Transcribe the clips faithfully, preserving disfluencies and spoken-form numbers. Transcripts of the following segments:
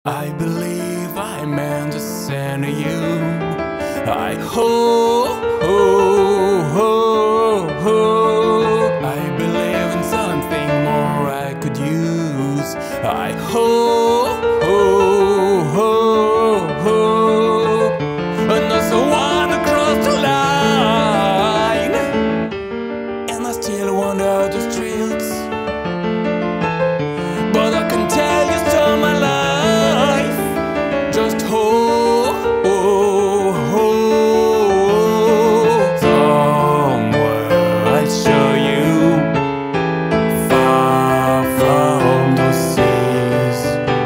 I believe I meant to send you. I hope, oh, oh, oh. I believe in something more I could use. I hope, oh, oh, oh. And also wanna cross the line, and I still wander the streets. But I can tell you so my life. Just hold, oh, oh, somewhere I'll show you, far from the seas.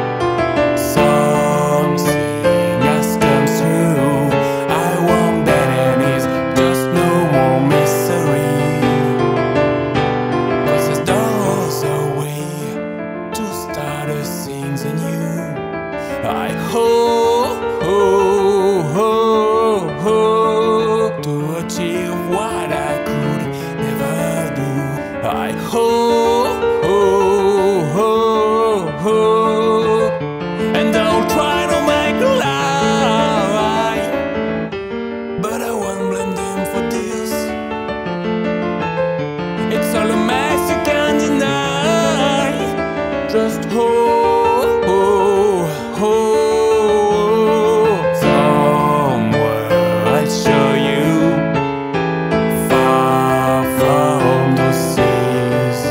Something has come through. I won't bet any, just no more misery. 'Cause there's also a way to start the things anew. I hope, oh, oh, oh, to achieve what I could never do. I hope, oh, oh, oh, and I'll try to make a lie, but I won't blame them for this. It's all a mess you can't deny. Just hope, oh, oh, somewhere I'll show you, far from the seas.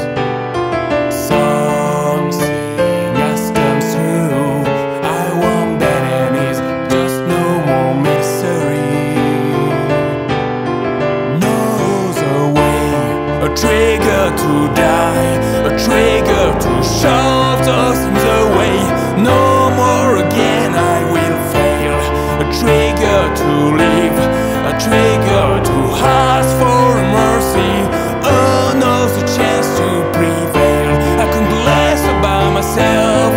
Something has come through. I won't bet any, just no more misery. Knows a way, a trigger to die, a trigger to shove those things away. No more again I will fail. A trigger to live, a trigger to ask for mercy. Oh, now's a chance to prevail. I couldn't less about myself.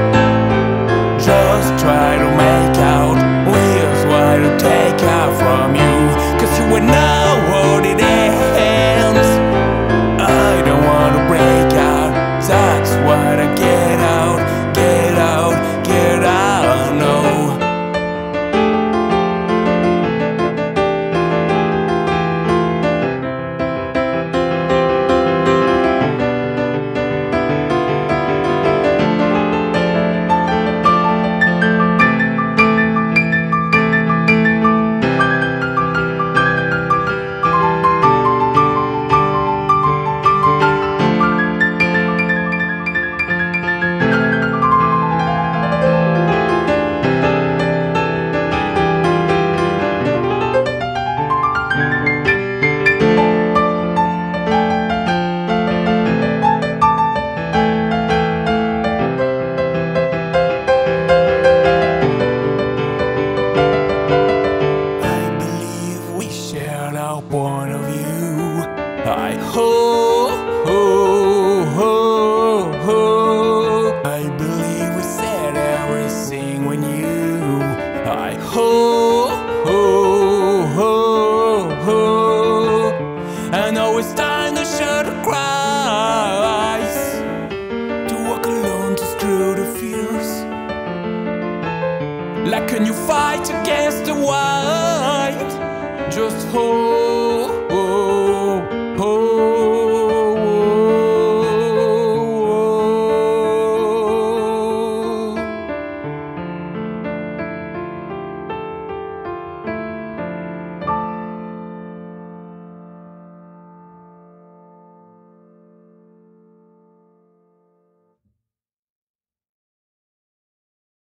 Just try to make out with what to take out from you. 'Cause you will know what it ends. I don't want to break out. That's what I get out, get out, get out, no. Point of view. I hope, oh, oh, oh. I believe we said everything we knew. I hope, oh, oh, oh. And now it's time to shut the cries, to walk alone to screw the fears. Like a new fight against the white. Just hold.